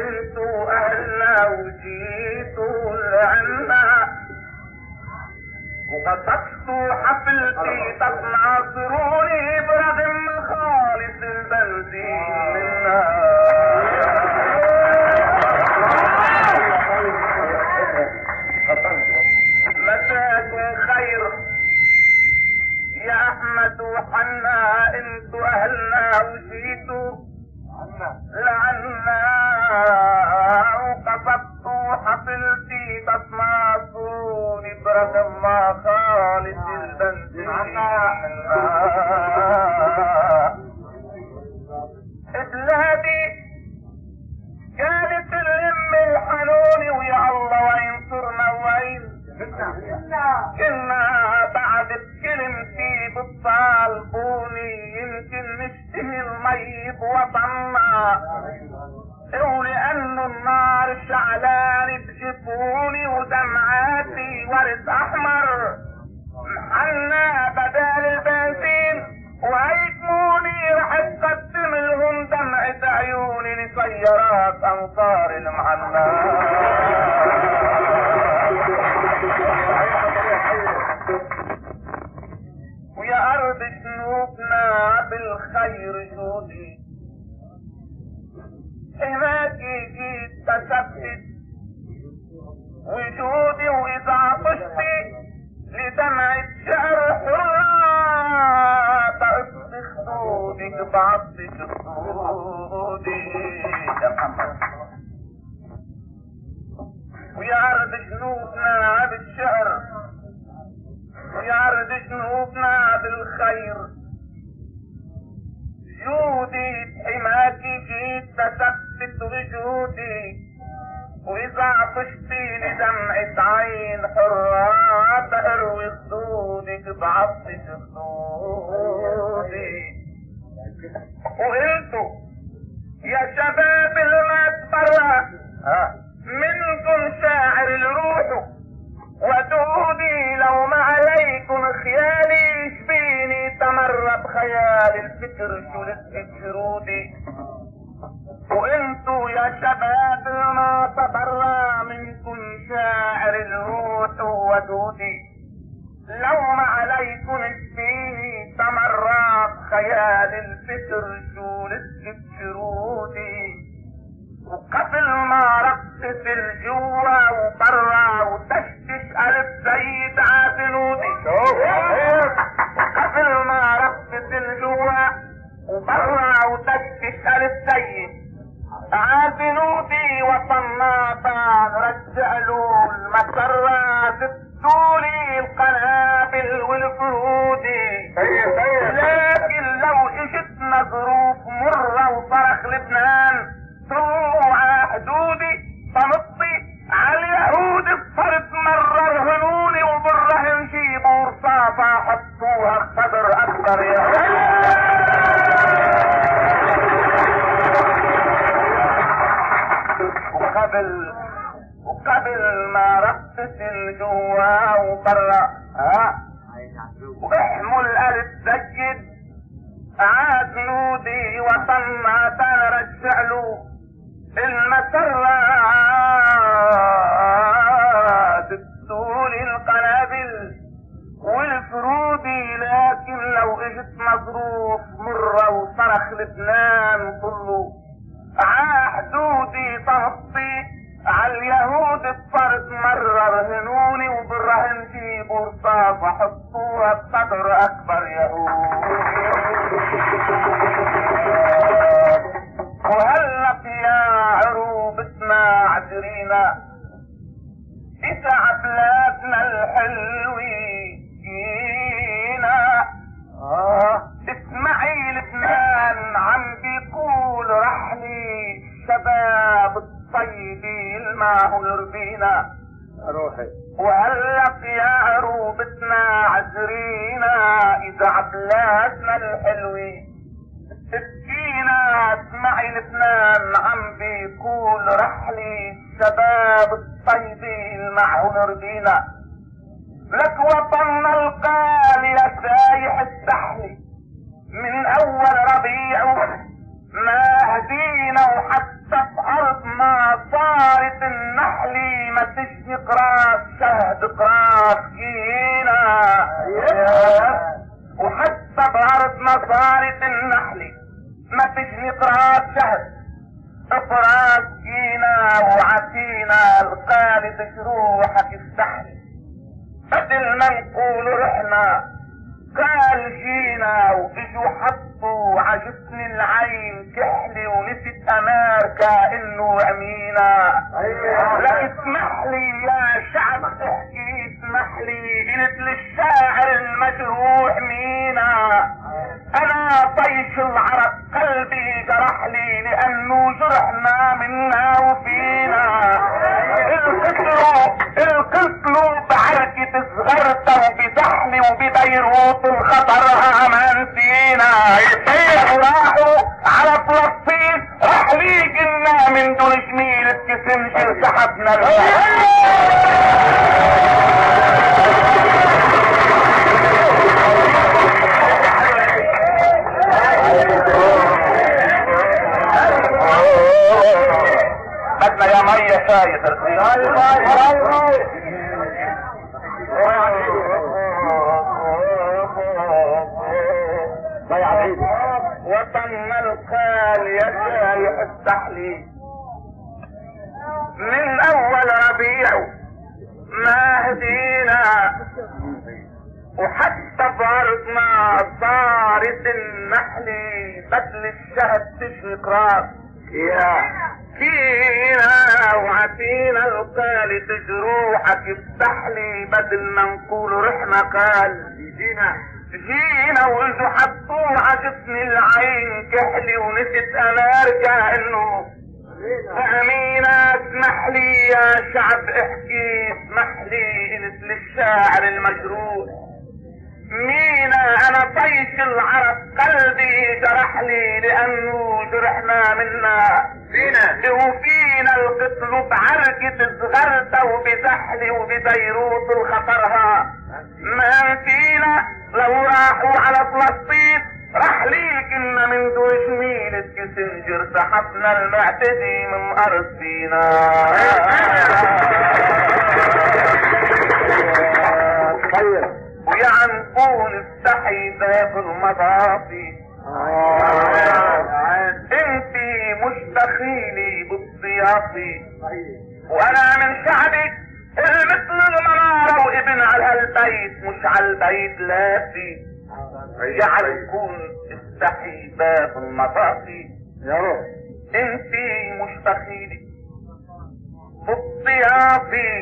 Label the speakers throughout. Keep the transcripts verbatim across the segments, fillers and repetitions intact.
Speaker 1: انتوا اهلنا وجيتوا لعنا وقصدتوا حفلتي تتناصروني برغم خالص البنزين منا. مساكم خير يا احمد وحنا انتوا اهلنا وجيتوا لعنا وقصدتوا حفلتي تتناصروني برغم ما خالص البنزين بلادي كانت الام الحنوني ويا الله وين صرنا وين كنا بعد بكلمتي بتصالبوني يمكن نشتهي المي بوطننا ولانه النار شعلاني بجفوني ودمعاتي ورد احمر محنا بدال البنزين وهيكموني رح تقدم لهم دمعة عيوني لسيارات انصار المحلات. ويا ارض جنوبنا بالخير جودي حماكي جيت تثبت وجودي واذا عطشتي لدمعة شعر حرات اصبح خدودك بعطش خدودي يا محمد. ويا ارض جنوبنا بالشعر ويا ارض جنوبنا بالخير جودي حماكي جيت تثبت وجودي واذا عطشتي لدمعة عين حرات اروي خدودك بعطش خدودي. وانتو يا شباب اللي تبرع منكم شاعر الروح ودودي لو ما عليكم خيالي يشفيني تمر بخيال الفكر شو لتفكرودي. وانتو يا شباب ما تبرى منكم شاعر الروح ودودي لو ما عليكم يشفيني تمر بخيال الفكر شو لتفكرودي. وقبل ما رقصت الجوا وبرا وتشتش الف زيد عاتنودي قبل ما رقصت الجوا وبرا وتشتش الف زيد عاتنودي وصناطا رجع له المسرة زبتولي القنابل والفرودي. لكن لو اجتنا ظروف مرة وصرخ لبنان طلعوا على حدودي فنطي على اليهود صرت مرة رهنوني وبالرهن جيبوا رصاصة حطوها بصدر اكبر يهود. وقبل وقبل ما رقصت الجوا وبرا ها واحموا الالف سجد عاد نودي وطننا تنرجع له المسرة تبتول القنابل والفرودي. لكن لو اجت مظروف مرة وصرخ لبنان كله عحدودي تهطي على اليهود بصرت مرة رهنوني وبالرهن جيبوا رصاصة حطوها بصدر اكبر يهود. وهلق يا عروبتنا عذرينا اسع بلادنا الحلوين جينا. اسمعي لبنان عم بيقول رحلي شباب الطيبين معه يربينا روحي. وهلق يا عروبتنا عذرينا اذا بلادنا الحلوين تبكينا. اسمعي لبنان عم بيقول رحلي الشباب الطيبين معه نرضينا. لك وطننا الغالي يا سايح السحلي من اول ربيع ما هدينا وحتى في ارض ما تجروحك استحلي بدل ما نقول رحنا قال جينا واجوا حطوا عجبن العين كحلي ونسيت امريكا انه عمينا. لا اسمح لي يا شعب احكي اسمح لي قلت للشاعر المجروح مينا انا طيش العرب قلبي جرح لي لانه جرحنا منا وفينا. القتلوا القتلوا بعركة صغرته وبزحلي وببيروت الخطرها ما نسينا. وراحوا على فلسطين راح ليجنا من دون جميل الكسنجر سحبنا بدنا يا مية شاي ترسيل وطن القال يا شاي التحلي من اول ربيع ما هدينا وحتى بارضنا صارت النحلي بدل الشهد تشرق راس يا فينا وعفينا القال تجروحك استحلي بدل ما نقول رحنا قال جينا جينا واجوا حطوا عجبني العين كحلي ونسيت انا ارجع انه امينة. اسمح لي يا شعب احكي اسمح لي قلت للشاعر المجروح مينا انا طيش العرب قلبي جرح لي لانه جرحنا منا فينا وفينا القتل بعركة صغرته وبزحلي وببيروت الخطرها ما فينا. لو راحوا على فلسطين راح ليكنا من دون جميل الكسنجر سحبنا المعتدي من ارض سينا. ويا عنقول استحي باب المضافي انتي مش دخيلي بالضيافي وانا من شعبك المثل المنارة وابن على البيت مش على البيت لافي. يا عنقول استحي باب المضافي يا رب انتي مش دخيلي بالضيافي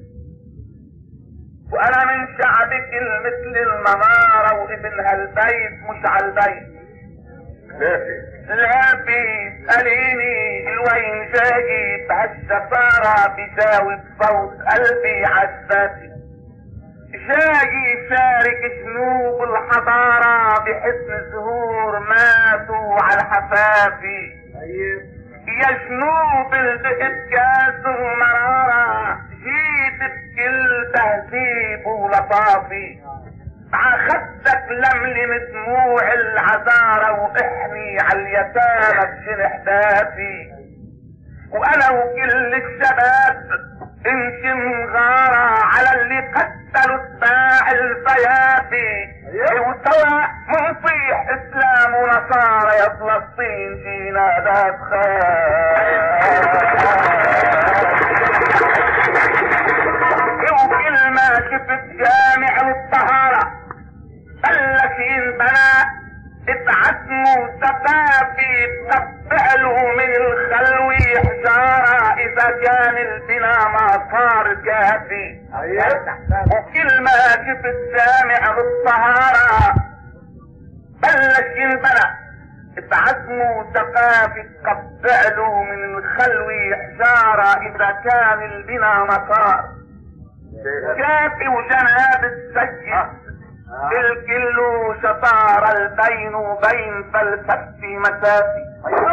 Speaker 1: وانا من شعبك المثل المنارة وابن هالبيت مش على البيت لافي لافي. اسأليني الوين جاي بهالسفارة بجاوب صوت قلبي عزاتي جاي شارك جنوب الحضارة بحسن زهور ماتوا على حفافي. يا جنوب البقت كاس المرارة جيت بكل تهذيب ولطافي عخدك لملم دموع العذارة واحني عاليتامى بجنح دافي. وانا وكل الشباب امشي مغارة على اللي قتلوا اتباع الفيافي وسوا منصيح اسلام ونصارى يا فلسطين جينا ذات خير. وكل ما شفت جامع الطهارة بلش ينبنى اتعتموا سفافي تقبلوا من الخلوي حجارة اذا كان البنا ما صار كافي. وكل ما شفت جامع الطهارة بلش ينبنى اتعتموا سفافي تقبلوا من الخلوي حجارة اذا كان البنا ما صار كافي. وجناب السيد الكل شطار البين وبين فلسفتي مسافي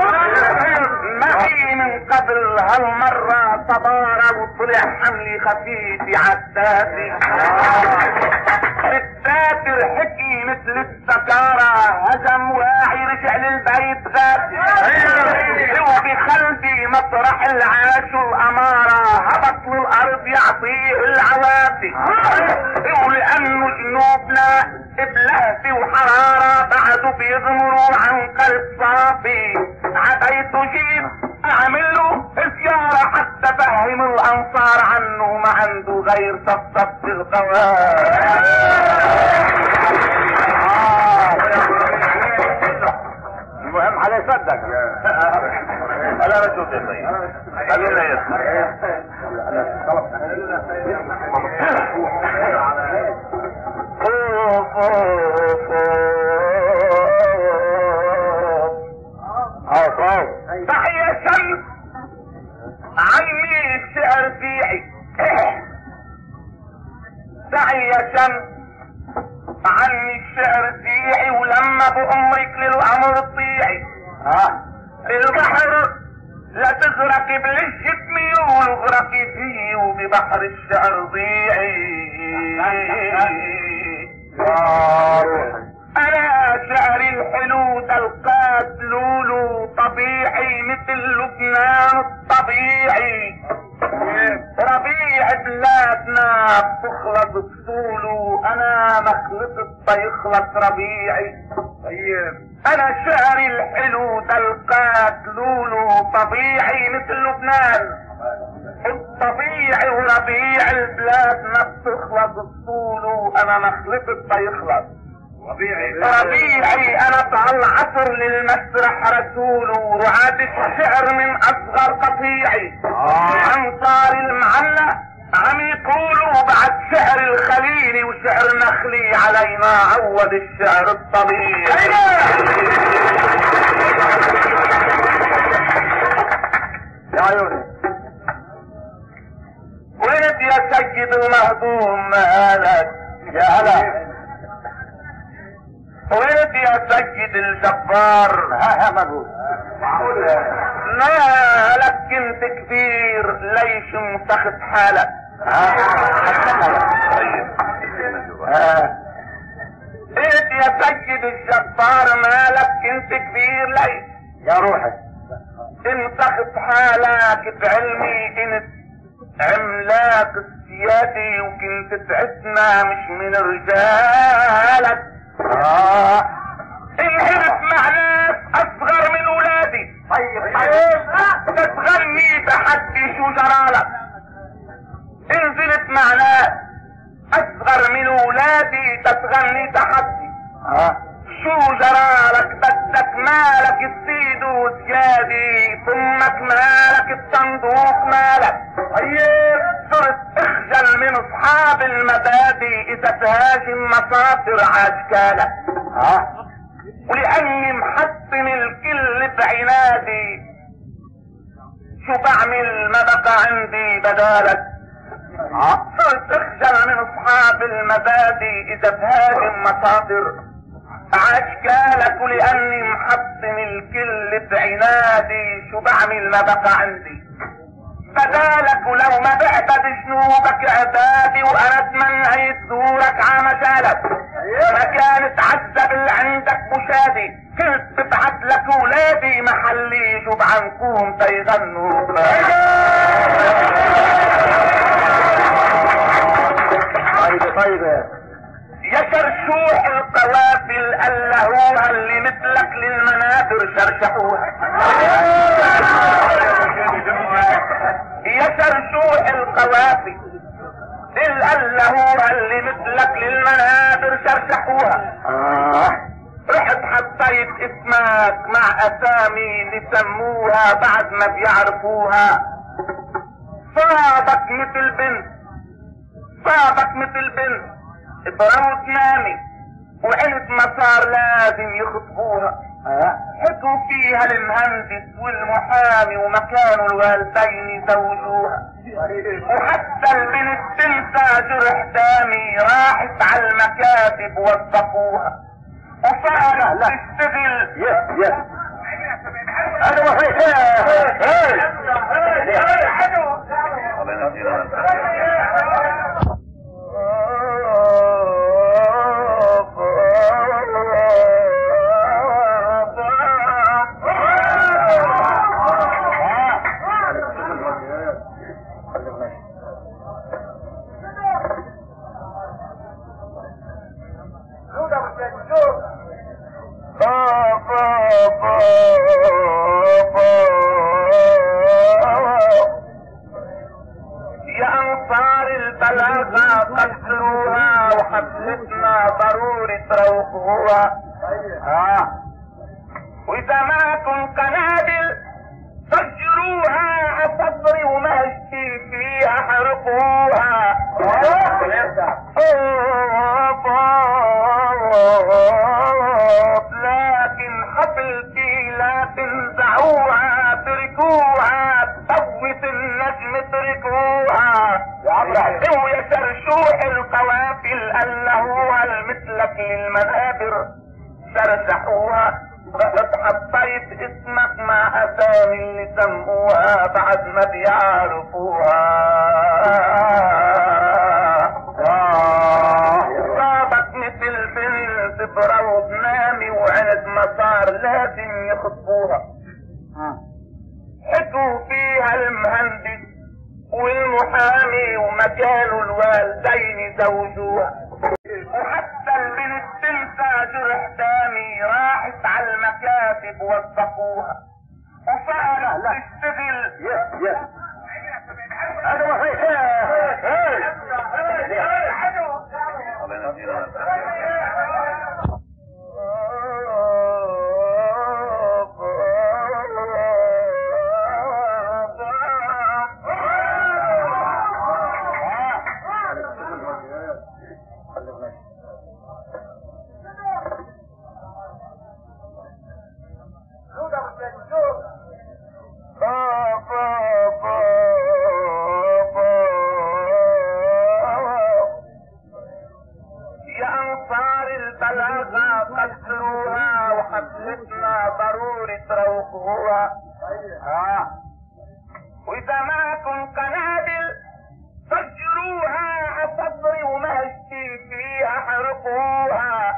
Speaker 1: معي من قبل هالمرة صبارة وطلع حملي خفيفي عالدافي. الساتر حكي مثل السكارة هجم واعي رجع للبيت غافي وبخلفي مطرح العاش والامارة هبط للارض يعطيه العوافي. ولانه جنوبنا بلهفي وحرارة بعدوا بيغمروا عن قلب صافي عبيت جيب اعمل له زيارة حتى فهم الانصار عنه عنده غير صفصفة القوام.
Speaker 2: المهم عليه يصدق.
Speaker 1: انا بشوف يا طيب خلينا يسمع. تحية شمس عني الشعر فيعي. تحية شمس عني الشعر فيعي، ولما بأمرك للأمر طيعي. البحر لا تغرقي بلجة ميول، اغرقي فيه وببحر الشعر ضيعي. انا شعري الحلو تلقات لولو طبيعي، مثل لبنان الطبيعي. ربيع بلادنا بتخلط بطوله، انا ما خلطت يخلط ربيعي. طيب انا شعري الحلو تلقات لولو طبيعي، مثل لبنان الطبيعي، وربيع البلاد ما بتخلط بطوله، انا ما خلطت يخلط ربيعي. ربيعي انا طال العصر للمسرح رسوله، رعاة الشعر من اصغر قطيعي. انصار المعلى عم يقولوا بعد شعر الخليلي وشعر نخلي، علينا عود الشعر الطبيعي.
Speaker 2: يا عيوني
Speaker 1: ولد يا سيد المهضوم مالك
Speaker 2: يا هلا.
Speaker 1: ولد يا سيد الجبار.
Speaker 2: ها ها مقبول. معقول
Speaker 1: مالك كنت كبير ليش مسخت حالك.
Speaker 2: ها
Speaker 1: طيب
Speaker 2: ها
Speaker 1: ولد يا سيد الجبار، مالك كنت كبير ليش
Speaker 2: يا روحي
Speaker 1: انسخت حالك. بعلمي انت عملاق السيادي، وكنت تعزنا مش من رجالك.
Speaker 2: اه
Speaker 1: انحرف مع ناس اصغر من ولادي.
Speaker 2: طيب طيب
Speaker 1: تتغني تحدي شو جرالك. انزلت مع ناس اصغر من ولادي تتغني تحدي.
Speaker 2: اه
Speaker 1: شو جرالك؟ بدك مالك السيد وزيادي، ثمك مالك الصندوق مالك. طيب صرت اخجل من اصحاب المبادئ اذا تهاجم مصادر عاشكالك.
Speaker 2: اه
Speaker 1: ولاني محسن الكل بعنادي، شو بعمل ما بقى عندي بدالك.
Speaker 2: اه
Speaker 1: صرت اخجل من اصحاب المبادئ اذا تهاجم مصادر عاشكالك. ولاني محسن الكل بعنادي، شو بعمل ما بقى عندي بدالك. ولو ما بعبد جنوبك عبادي، وانا اتمنى تزورك عمشالك. ما كانت عذب اللي عندك مشادي، كنت ببعت لك ولادي محلي يجوا عنكم تيغنوا.
Speaker 2: طيب طيب
Speaker 1: يا شرشوح القوافل اللهوها اللي مثلك للمنابر شرشحوها. يا شرشوح القوافل اللهوها اللي مثلك للمنابر شرشحوها.
Speaker 2: اه
Speaker 1: رحت حطيت اسمك مع اسامي اللي سموها بعد ما بيعرفوها. صابك مثل بنت، صابك مثل بنت ابرموا تنامي، وعلت مسار لازم يخطبوها.
Speaker 2: اه
Speaker 1: حكوا فيها المهندس والمحامي، ومكانوا الوالدين يزوجوها. وحتى البنت تنسى جرح دامي، راحت على المكاتب وظفوها، وصارت تشتغل.
Speaker 2: يس يس انا وحيد.
Speaker 1: يا انصار البلاغة قدروها وحفلتنا ضروري تروقوها.
Speaker 2: اه
Speaker 1: واذا معكم قنابل فجروها عصفري ومهشتي فيها حرقوها. لكن حفلتي لا تنزعوها تركوها تفوت النجم تركوها. اويا سرشوح القوافل انه المسلك للمنابر سرسحوها. بقت حطيت اسمك مع اسامي اللي سموها بعد ما بيعرفوها. صابت مثل بنت بروض نامي وعند مسار لازم يخطفوها. حكوا فيها المهندس والمحامي ومكانوا الوالدين زوجوها. وحتى البنت تنسى جرح دامي راحت على المكاتب وثقوها. وصارت تشتغل
Speaker 2: يس يس هذا ما في
Speaker 1: قدروها وحفلتنا ضروري تروقوها. واذا معكم قنابل فجروها عصفري ومهشتي فيها حرقوها.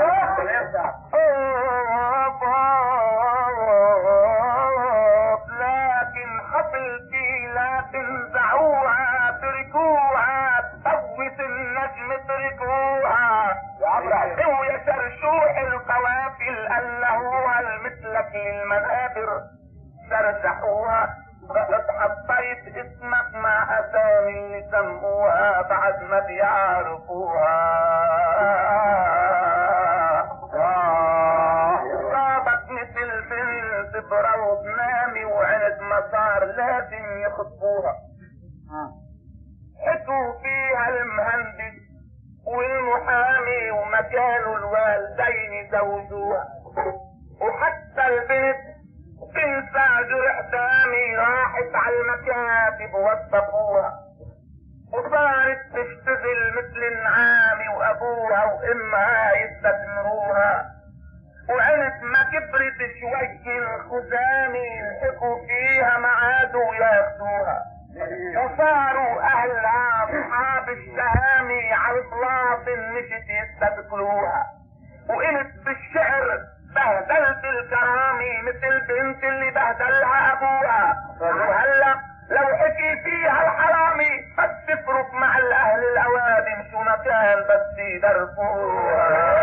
Speaker 1: لكن حفلتي لا تنزعوها تركوها تفوت النجم تركوها. اويا سرشوح القوافل انه المسلك للمنابر سرسحوها. بقت حطيت اسمك مع اسامي اللي سموها بعد ما بيعرفوها. صابت مثل بنت بروض نامي وعند مسار لازم يخطفوها. حكوا فيها المهندس والمحامي ومكانوا الوالدين زوجوها. وحتى البنت تنسى جرح دامي راحت على المكاتب وثقوها. وصارت تشتغل مثل النعامي وابوها وامها يستثمروها. وعند ما كبرت شوي الخزامي الحقوا فيها ما عادوا ياخدوها. وصاروا اهلها اصحاب الشهامي على البلاطن مشت يستبقلوها. وقلت بالشعر بهدلت الكرامي مثل بنت اللي بهدلها ابوها. وهلا لو حكي فيها الحرامي بس تفرق مع الاهل الاوادم شو مكان بس يدرسوها.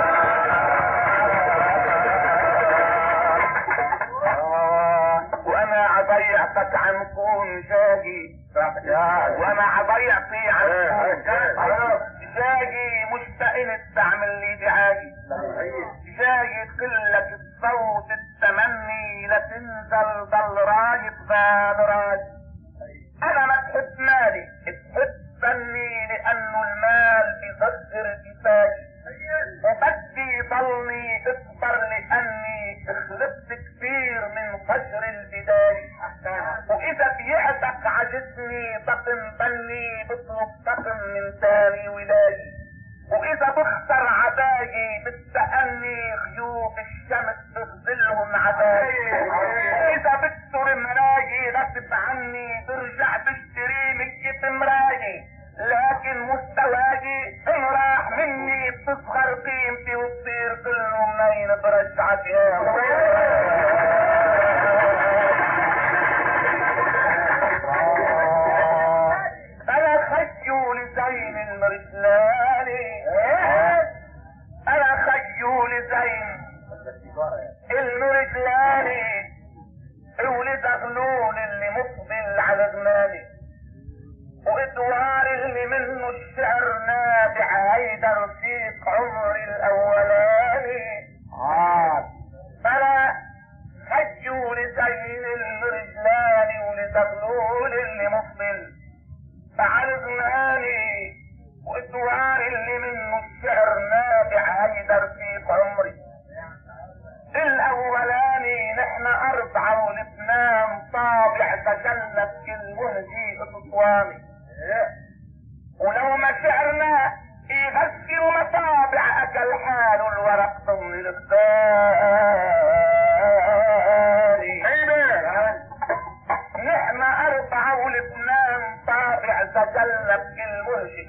Speaker 1: وانا عضيعتك عن كون شاقي وانا عضيعتي عن كون شاقي مشتاق تعمل لي دعاجي. شاقي تقلك الصوت التمني لتنزل ضل راجب بال راجي. انا ما تحب مالي تحب فني لانه المال بيصغر كفاية. وبدي ضلني اصبر لاني خلقت كثير من فجر البداية. واذا بيعتك عجزني طقم فني بطلب طقم من ثاني ولاية. واذا بخسر عدايي بتسألني خيوط الشمس بغزلهم عدايي. واذا بكسر مرايي غصب عني برجع بشتري مكة مرايي. لكن مستواي ان راح مني بتصغر قيمتي وتصير كلهم نين برجعك يا انا خشوا لزين المرسلاني والدوار اللي منه الشعر نابع هيدا رفيق عمري الاولاني.
Speaker 2: اه
Speaker 1: فلا خجوا لزين الرجلاني ولتغلول اللي مفضل فعرضناني والدوار اللي منه الشعر نابع هيدا رفيق عمري الاولاني. نحن اربعة ولبنان طابع تجلت كل مهجي اطواني ولو ما شعرنا يغسل مطابع اكل حاله الورق ضمن الغالي. نحن اربعة ولبنان طابع تجلت كل مهجي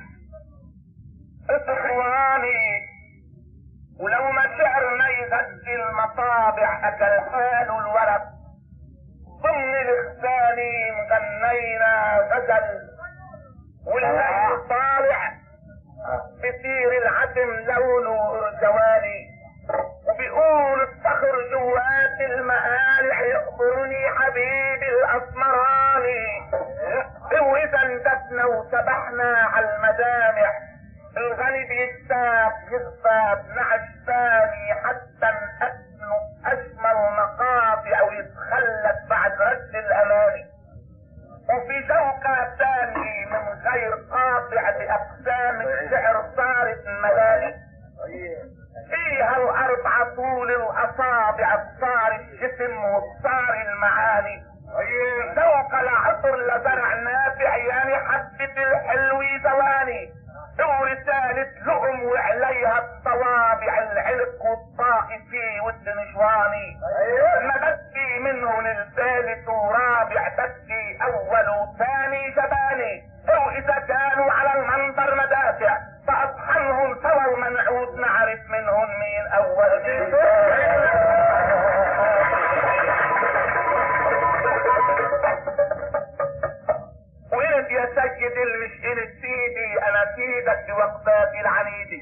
Speaker 1: اطواني ولو ما شعرنا يغذي المطابع اكل حاله الورق ضمن الاغساني مغنينا غزل والليل طالع بصير العتم لونه ارجواني وبيقول الصخر جوات المقالع يقبرني حبيبي الاسمراني. واذا اندفنا وسبحنا على المدامع الغني بيكتاب يغفى نعش ثاني حتى نأسنه أجمل مقاطع ويتخلت بعد رد الأماني. وفي جوكة ثاني من غير قاطع بأقسام الشعر صارت ملالي فيها الأربعة طول الأصابع صار الجسم وصار المعاني. ذوق العطر لزرع نافع يعني حبة الحلو زواني ورسالة لؤم وعليها الطوابع العلق والطائفي والدنشواني. ما بدي منه للثالث ورابع بدي اول وثاني جباني واذا كانوا على المنبر مدافع فاطحنهم سوا ومنعود نعرف منهم مين اول مين وانت يا سيد المشكلة سيدي انا سيدك بوقفاتي العنيدي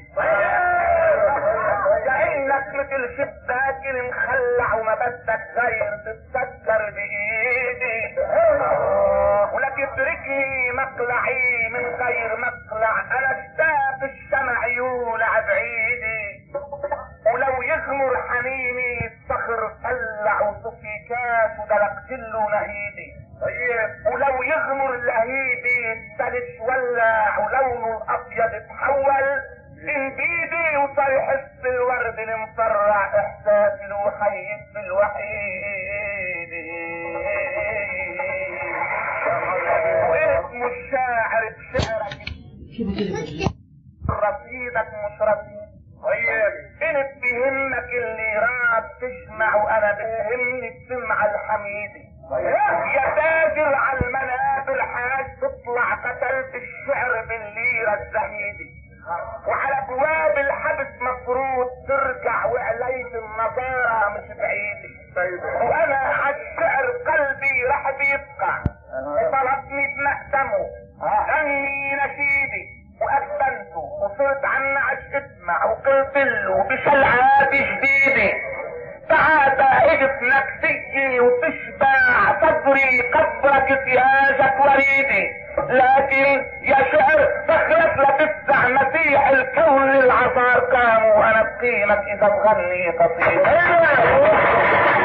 Speaker 1: كأنك مثل شباك المخلع وما بدك غير تتسكر بايدي ولك اتركني مقلعي من غير مقلع انا اشتاق الشمع يولع بعيدي ولو يغمر حنيني الصخر طلع وصفيكات ودلقت له نهيدي ولو يغمر لهيبي الثلج ولع ولونه الابيض اتحول من بيدي وصار يحس الورد المفرع احساسي الوحيد بالوحيد واسمه الشاعر بشعرك رصيدك مش رصيد انت بيهمك اللي راب تسمع وانا بيهمني السمع الحميدي يا تاجر على المنابر حاج تطلع قتلت الشعر بالليرة الزهيدي وعلى ابواب الحبس مفروض ترجع وعليت النظارة مش بعيدي وانا عالشعر قلبي رح بيبقى طلبني بمقدمه غني نشيدي وأبنته وصرت عنا عش اسمع وقلت له بشلعات جديدة تعال اجف نفسيي وتشبع صدري قبرك احتياجك وريدي لكن يا شعر فخرك لتفتح مسيح الكون للعصار قام وانا بقيمك اذا تغني قصيدة